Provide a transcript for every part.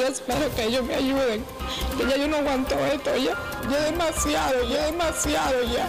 Yo espero que ellos me ayuden, que ya yo no aguanto esto, ya es demasiado ya.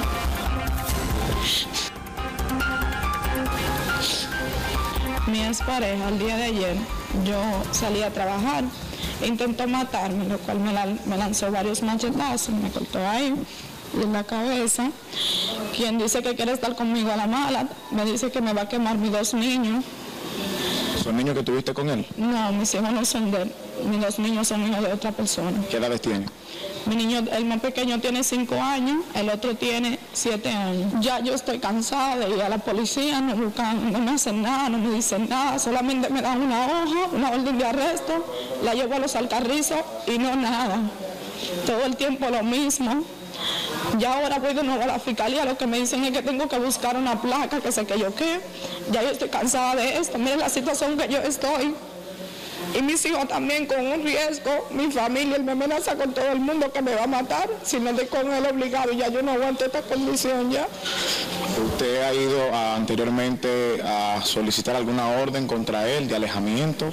Mi expareja, el día de ayer, yo salí a trabajar, intentó matarme, lo cual me lanzó varios machetazos, me cortó ahí en la cabeza. Quien dice que quiere estar conmigo a la mala, me dice que me va a quemar mis 2 niños. ¿Son niños que tuviste con él? No, mis hijos no son de él, mis 2 niños son hijos de otra persona. ¿Qué edades tienen? Mi niño, el más pequeño tiene 5 años, el otro tiene 7 años. Ya yo estoy cansada de ir a la policía, no me hacen nada, no me dicen nada, solamente me dan una hoja, una orden de arresto, la llevo a los Alcarrizos y no nada. Todo el tiempo lo mismo. Ya ahora voy de nuevo a la fiscalía, lo que me dicen es que tengo que buscar una placa, que sé que yo qué. Ya yo estoy cansada de esto, miren la situación que yo estoy. Y mis hijos también con un riesgo, mi familia, él me amenaza con todo el mundo que me va a matar, si no estoy con él obligado, y ya yo no aguanto esta condición ya. ¿Usted ha ido anteriormente a solicitar alguna orden contra él de alejamiento?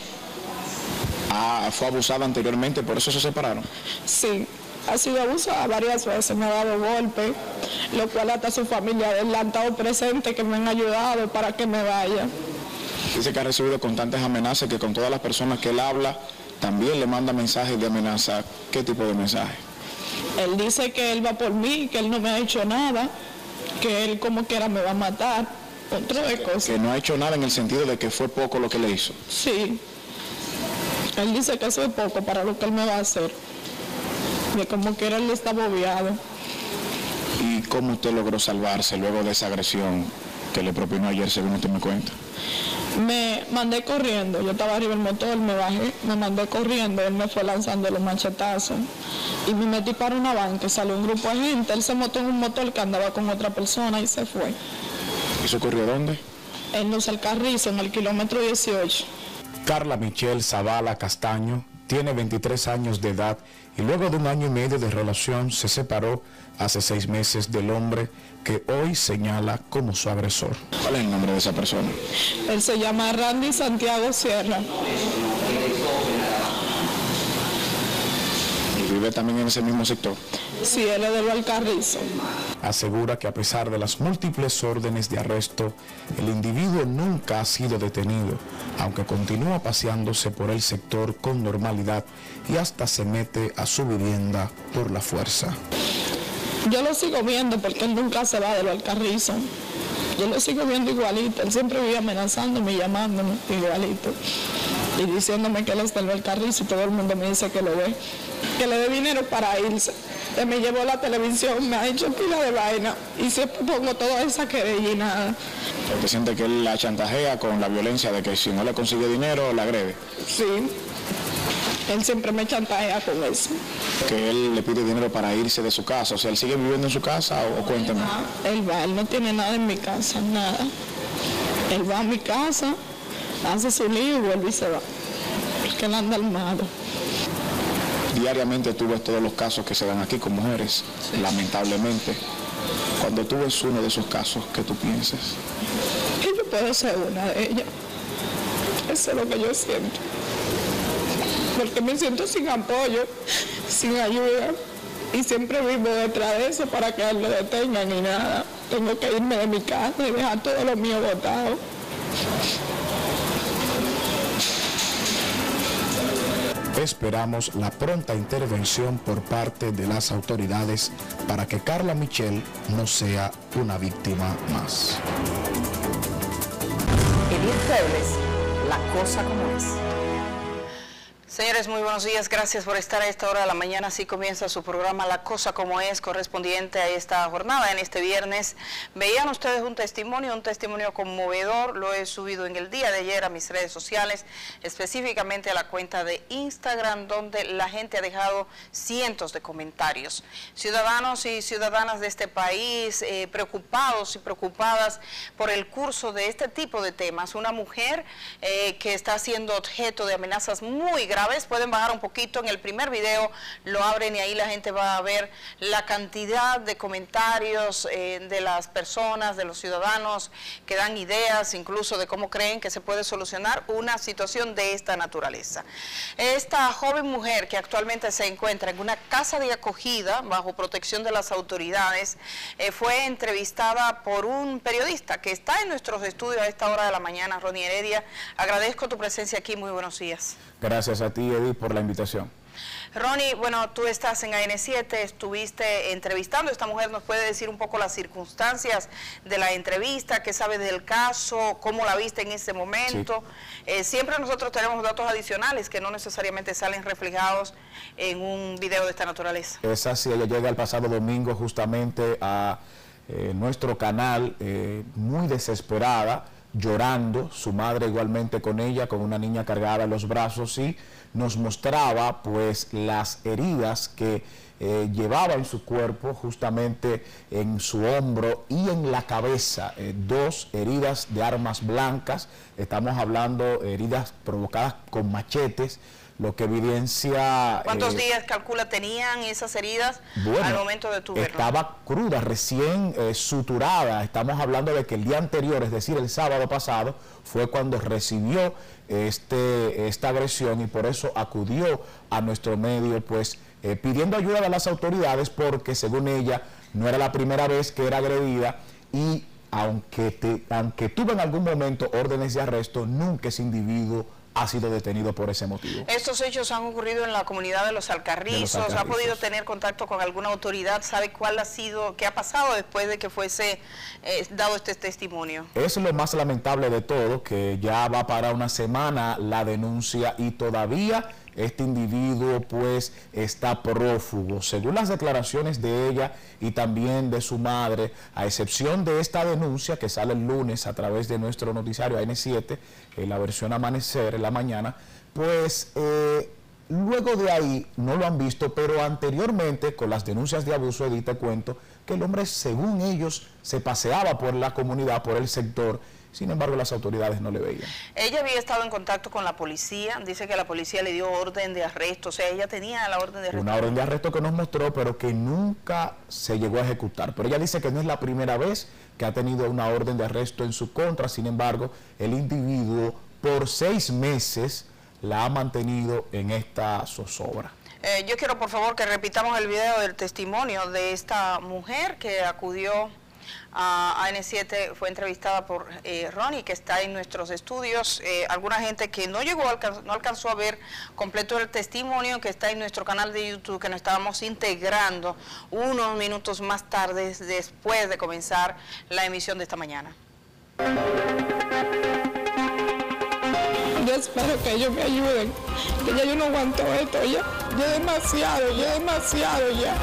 ¿Fue abusada anteriormente, por eso se separaron? Sí, ha sido abusada varias veces, me ha dado golpes, lo cual hasta su familia él ha estado presente, que me han ayudado para que me vaya. Dice que ha recibido constantes amenazas, que con todas las personas que él habla, también le manda mensajes de amenaza. ¿Qué tipo de mensaje? Él dice que él va por mí, que él no me ha hecho nada, que él como quiera me va a matar, otra de cosas. Que no ha hecho nada en el sentido de que fue poco lo que le hizo. Sí. Él dice que eso es poco para lo que él me va a hacer. De como quiera él está bobeado. ¿Y cómo usted logró salvarse luego de esa agresión que le propinó ayer, según usted me cuenta? Me mandé corriendo, yo estaba arriba del motor, me bajé, me mandé corriendo, él me fue lanzando los machetazos y me metí para una banca, salió un grupo de gente, él se montó en un motor que andaba con otra persona y se fue. ¿Eso ocurrió dónde? En Los Alcarrizos, en el kilómetro 18. Carla Michelle Zavala Castaño tiene 23 años de edad y luego de 1 año y medio de relación se separó hace 6 meses del hombre que hoy señala como su agresor. ¿Cuál es el nombre de esa persona? Él se llama Randy Santiago Sierra. ¿Y vive también en ese mismo sector? Sí, él es de Los Alcarrizos. Asegura que a pesar de las múltiples órdenes de arresto, el individuo nunca ha sido detenido, aunque continúa paseándose por el sector con normalidad y hasta se mete a su vivienda por la fuerza. Yo lo sigo viendo porque él nunca se va de Los Alcarrizos. Yo lo sigo viendo igualito, él siempre vive amenazándome, llamándome igualito y diciéndome que él está en Los Alcarrizos y todo el mundo me dice que lo ve, que le dé dinero para irse. Él me llevó la televisión, me ha hecho pila de vaina y siempre pongo toda esa querella y nada. ¿Usted siente que él la chantajea con la violencia de que si no le consigue dinero, la agrede? Sí, él siempre me chantajea con eso. Que él le pide dinero para irse de su casa, o sea, ¿él sigue viviendo en su casa o cuéntame? Él no tiene nada en mi casa, nada. Él va a mi casa, hace su lío y vuelve y se va, porque él anda armado. Diariamente tú ves todos los casos que se dan aquí con mujeres, sí. Lamentablemente. Cuando tú ves uno de esos casos, ¿qué tú piensas? Que yo puedo ser una de ellas. Eso es lo que yo siento. Porque me siento sin apoyo, sin ayuda. Y siempre vivo detrás de eso para que él lo detengan y nada. Tengo que irme de mi casa y dejar todo lo mío botado. Esperamos la pronta intervención por parte de las autoridades para que Carla Michelle no sea una víctima más. Edith Febles, La Cosa Como Es. Señores, muy buenos días. Gracias por estar a esta hora de la mañana. Así comienza su programa La Cosa Como Es, correspondiente a esta jornada en este viernes. Veían ustedes un testimonio conmovedor. Lo he subido en el día de ayer a mis redes sociales, específicamente a la cuenta de Instagram, donde la gente ha dejado cientos de comentarios. Ciudadanos y ciudadanas de este país preocupados y preocupadas por el curso de este tipo de temas. Una mujer que está siendo objeto de amenazas muy graves graves. Pueden bajar un poquito, en el primer video lo abren y ahí la gente va a ver la cantidad de comentarios de las personas, de los ciudadanos, que dan ideas incluso de cómo creen que se puede solucionar una situación de esta naturaleza. Esta joven mujer que actualmente se encuentra en una casa de acogida bajo protección de las autoridades fue entrevistada por un periodista que está en nuestros estudios a esta hora de la mañana. Ronnie Heredia, agradezco tu presencia aquí, muy buenos días. Gracias a ti, Edith, por la invitación. Ronnie, bueno, tú estás en AN7, estuviste entrevistando a esta mujer. ¿Nos puede decir un poco las circunstancias de la entrevista? ¿Qué sabes del caso? ¿Cómo la viste en ese momento? Sí. Siempre nosotros tenemos datos adicionales que no necesariamente salen reflejados en un video de esta naturaleza. Es así, ella llega el pasado domingo justamente a nuestro canal muy desesperada, llorando, su madre igualmente con ella, con una niña cargada en los brazos, y nos mostraba pues las heridas que llevaba en su cuerpo, justamente en su hombro y en la cabeza, 2 heridas de armas blancas. Estamos hablando heridas provocadas con machetes, lo que evidencia... ¿Cuántos días calcula tenían esas heridas al momento de tu verlo? Estaba cruda, recién suturada. Estamos hablando de que el día anterior, es decir, el sábado pasado, fue cuando recibió esta agresión, y por eso acudió a nuestro medio, pues pidiendo ayuda de las autoridades, porque según ella no era la primera vez que era agredida, y aunque tuvo en algún momento órdenes de arresto, nunca ese individuo ha sido detenido por ese motivo. Estos hechos han ocurrido en la comunidad de Los Alcarrizos. ¿Ha podido tener contacto con alguna autoridad? ¿Sabe cuál ha sido, qué ha pasado después de que fuese dado este testimonio? Es lo más lamentable de todo, que ya va para una semana la denuncia y todavía este individuo pues está prófugo. Según las declaraciones de ella y también de su madre, a excepción de esta denuncia que sale el lunes a través de nuestro noticiario AN7, la versión Amanecer en la mañana, pues luego de ahí no lo han visto, pero anteriormente con las denuncias de abuso, Edith, te cuento que el hombre, según ellos, se paseaba por la comunidad, por el sector. Sin embargo, las autoridades no le veían. Ella había estado en contacto con la policía, dice que la policía le dio orden de arresto, o sea, ella tenía la orden de arresto. Una orden de arresto que nos mostró, pero que nunca se llegó a ejecutar. Pero ella dice que no es la primera vez que ha tenido una orden de arresto en su contra. Sin embargo, el individuo por 6 meses la ha mantenido en esta zozobra. Yo quiero, por favor, que repitamos el video del testimonio de esta mujer que acudió a AN7, fue entrevistada por Ronnie, que está en nuestros estudios. Alguna gente que no alcanzó a ver completo el testimonio, que está en nuestro canal de YouTube, que nos estábamos integrando unos minutos más tarde, después de comenzar la emisión de esta mañana. Yo espero que ellos me ayuden, que ya yo no aguanto esto, ya demasiado ya.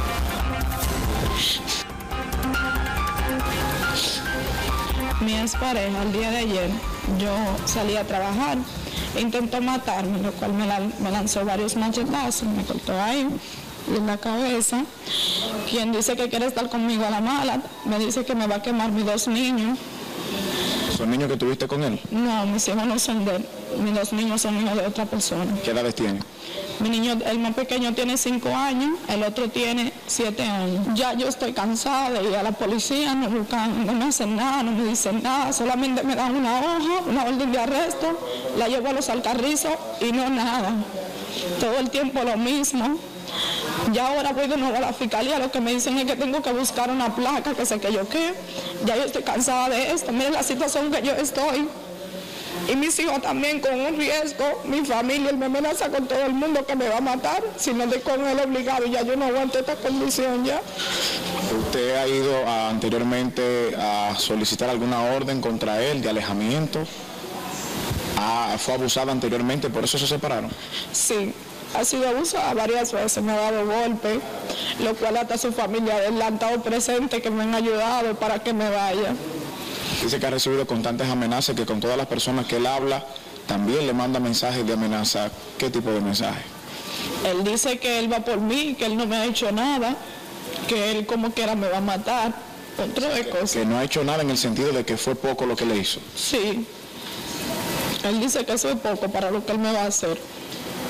Mi expareja, el día de ayer, yo salí a trabajar, intentó matarme, lo cual me lanzó varios machetazos, me cortó ahí en la cabeza. Quien dice que quiere estar conmigo a la mala, me dice que me va a quemar mis 2 niños. ¿Son niños que tuviste con él? No, mis hijos no son de él, mis 2 niños son hijos de otra persona. ¿Qué edades tienen? Mi niño, el más pequeño, tiene 5 años, el otro tiene 7 años. Ya yo estoy cansada de ir a la policía, no me hacen nada, no me dicen nada, solamente me dan una hoja, una orden de arresto, la llevo a Los Alcarrizos y no nada. Todo el tiempo lo mismo. Ya ahora voy de nuevo a la fiscalía, lo que me dicen es que tengo que buscar una placa, que sé que yo qué. Ya yo estoy cansada de esto, miren la situación que yo estoy. Y mis hijos también con un riesgo, mi familia, él me amenaza con todo el mundo que me va a matar, si no estoy con él obligado, ya yo no aguanto esta condición ya. ¿Usted ha ido anteriormente a solicitar alguna orden contra él de alejamiento? ¿Fue abusada anteriormente, por eso se separaron? Sí, ha sido abusada varias veces, me ha dado golpes, lo cual hasta su familia de él han estado presentes, que me han ayudado para que me vaya. Dice que ha recibido constantes amenazas, que con todas las personas que él habla también le manda mensajes de amenaza. ¿Qué tipo de mensaje? Él dice que él va por mí, que él no me ha hecho nada, que él como quiera me va a matar, otra de cosas. Que no ha hecho nada en el sentido de que fue poco lo que le hizo. Sí. Él dice que eso es poco para lo que él me va a hacer.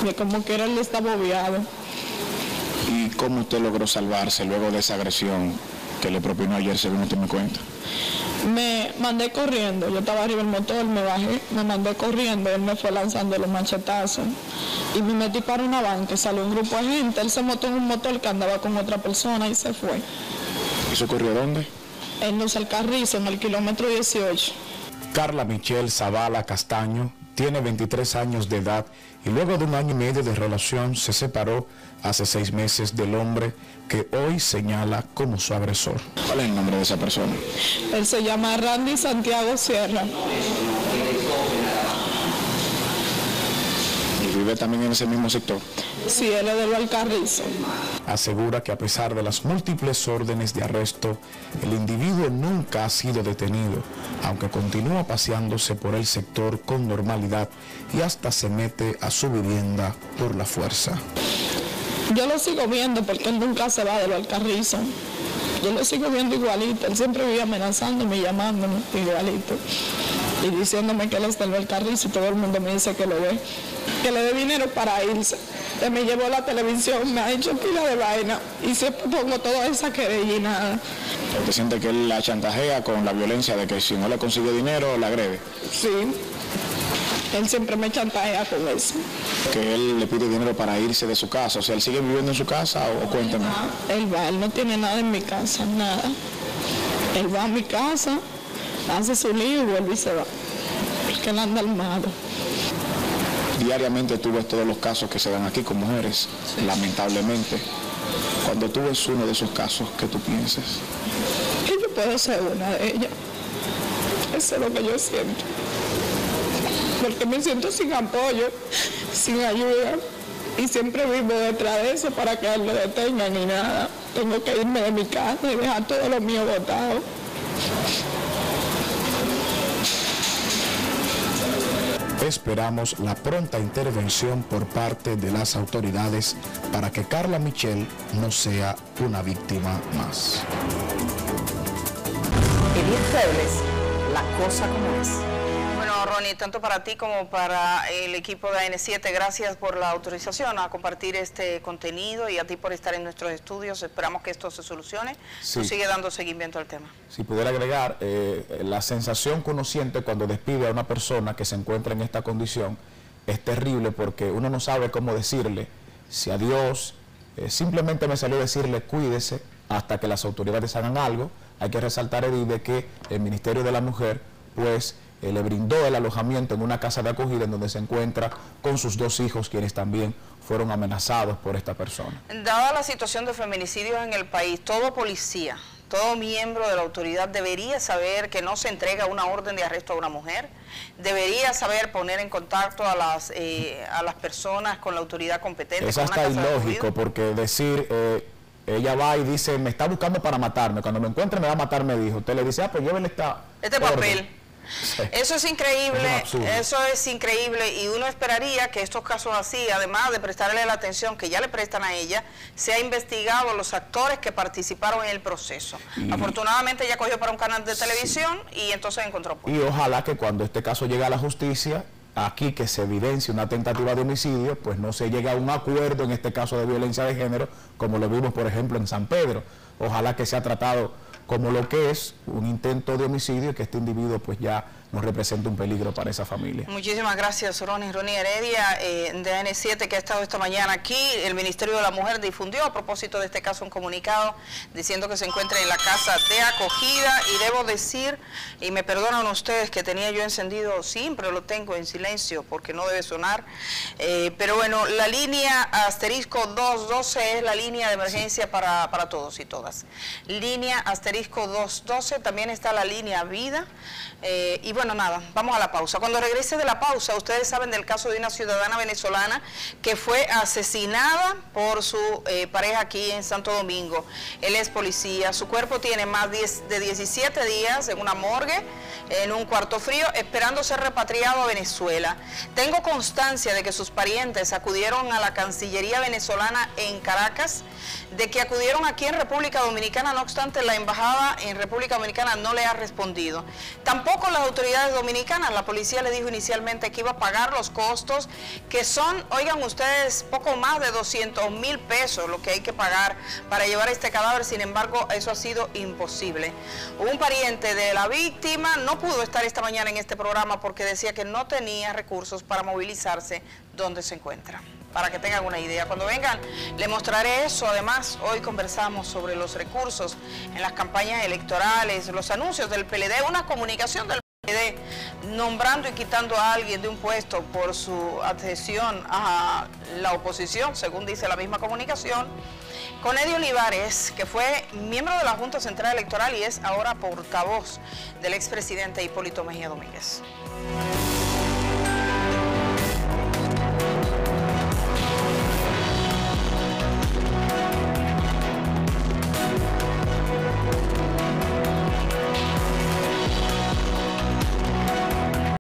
que como quiera él está bobeado. ¿Y cómo usted logró salvarse luego de esa agresión que le propinó ayer, según usted me cuenta? Me mandé corriendo, yo estaba arriba del motor, me bajé, me mandé corriendo, él me fue lanzando los machetazos y me metí para una banca, salió un grupo de gente, él se montó en un motor que andaba con otra persona y se fue. ¿Eso ocurrió dónde? En Los Alcarrizos, en el kilómetro 18. Carla Michelle Zavala Castaño tiene 23 años de edad y luego de 1 año y medio de relación se separó hace 6 meses del hombre que hoy señala como su agresor. ¿Cuál es el nombre de esa persona? Él se llama Randy Santiago Sierra. ¿Y vive también en ese mismo sector? Sí, él es de Los Alcarrizos. Asegura que a pesar de las múltiples órdenes de arresto, el individuo nunca ha sido detenido, aunque continúa paseándose por el sector con normalidad y hasta se mete a su vivienda por la fuerza. Yo lo sigo viendo porque él nunca se va de Los Alcarrizos. Yo lo sigo viendo igualito, él siempre vive amenazándome y llamándome igualito. Y diciéndome que él está en Los Alcarrizos y todo el mundo me dice que lo ve. Que le dé dinero para irse. Que me llevó la televisión, me ha hecho pila de vaina y siempre pongo toda esa querella y nada. ¿Usted siente que él la chantajea con la violencia de que si no le consigue dinero, la agrede? Sí, él siempre me chantajea con eso. Que él le pide dinero para irse de su casa, o sea, ¿él sigue viviendo en su casa o cuéntame? Él va, él no tiene nada en mi casa, nada. Él va a mi casa, hace su lío y vuelve y se va. Porque él anda armado. Diariamente tú ves todos los casos que se dan aquí con mujeres, sí. Lamentablemente. Cuando tú ves uno de esos casos, ¿qué tú piensas? Que yo puedo ser una de ellas. Eso es lo que yo siento. Porque me siento sin apoyo, sin ayuda. Y siempre vivo detrás de eso para que él lo detenga ni nada. Tengo que irme de mi casa y dejar todo lo mío botado. Esperamos la pronta intervención por parte de las autoridades para que Carla Michelle no sea una víctima más. Edith Febles, La Cosa Como Es. Bueno, Ronnie, tanto para ti como para el equipo de AN7, gracias por la autorización a compartir este contenido y a ti por estar en nuestros estudios. Esperamos que esto se solucione. Sí. Tú sigue dando seguimiento al tema. Si pudiera agregar, la sensación que uno siente cuando despide a una persona que se encuentra en esta condición es terrible porque uno no sabe cómo decirle, si adiós, simplemente me salió decirle cuídese hasta que las autoridades hagan algo. Hay que resaltar, Edith, de que el Ministerio de la Mujer, pues, le brindó el alojamiento en una casa de acogida en donde se encuentra con sus 2 hijos, quienes también fueron amenazados por esta persona. Dada la situación de feminicidios en el país, todo policía, todo miembro de la autoridad debería saber que no se entrega una orden de arresto a una mujer, debería saber poner en contacto a las personas con la autoridad competente. Es hasta ilógico, porque decir... ella va y dice, me está buscando para matarme, cuando me encuentre me va a matar, me dijo. Usted le dice, pues llévele este papel. Sí. Eso es increíble, eso es increíble y uno esperaría que estos casos así, además de prestarle la atención que ya le prestan a ella, se ha investigado los actores que participaron en el proceso. Afortunadamente ella cogió para un canal de televisión y entonces encontró. Y ojalá que cuando este caso llegue a la justicia, aquí que se evidencie una tentativa de homicidio, pues no se llegue a un acuerdo en este caso de violencia de género, como lo vimos por ejemplo en San Pedro. Ojalá que sea tratado como lo que es un intento de homicidio y que este individuo pues ya no representa un peligro para esa familia. Muchísimas gracias, Ronnie Heredia, de AN7, que ha estado esta mañana aquí. El Ministerio de la Mujer difundió a propósito de este caso un comunicado diciendo que se encuentra en la casa de acogida y debo decir, y me perdonan ustedes que tenía yo encendido, siempre lo tengo en silencio porque no debe sonar, pero bueno, la línea asterisco 212 es la línea de emergencia sí. para todos y todas. Línea asterisco 212, también está la línea vida, y bueno, nada, vamos a la pausa. Cuando regrese de la pausa, ustedes saben del caso de una ciudadana venezolana que fue asesinada por su pareja aquí en Santo Domingo. Él es policía, su cuerpo tiene más de 17 días en una morgue, en un cuarto frío, esperando ser repatriado a Venezuela. Tengo constancia de que sus parientes acudieron a la Cancillería venezolana en Caracas, de que acudieron aquí en República Dominicana, no obstante la embajada en República Dominicana no le ha respondido. Tampoco las autoridades autoridades dominicanas. La policía le dijo inicialmente que iba a pagar los costos, que son, oigan ustedes, poco más de 200,000 pesos lo que hay que pagar para llevar este cadáver. Sin embargo, eso ha sido imposible. Un pariente de la víctima no pudo estar esta mañana en este programa porque decía que no tenía recursos para movilizarse donde se encuentra. Para que tengan una idea. Cuando vengan, les mostraré eso. Además, hoy conversamos sobre los recursos en las campañas electorales, los anuncios del PLD, una comunicación del PLD nombrando y quitando a alguien de un puesto por su adhesión a la oposición, según dice la misma comunicación, con Eddie Olivares, que fue miembro de la Junta Central Electoral y es ahora portavoz del expresidente Hipólito Mejía Domínguez.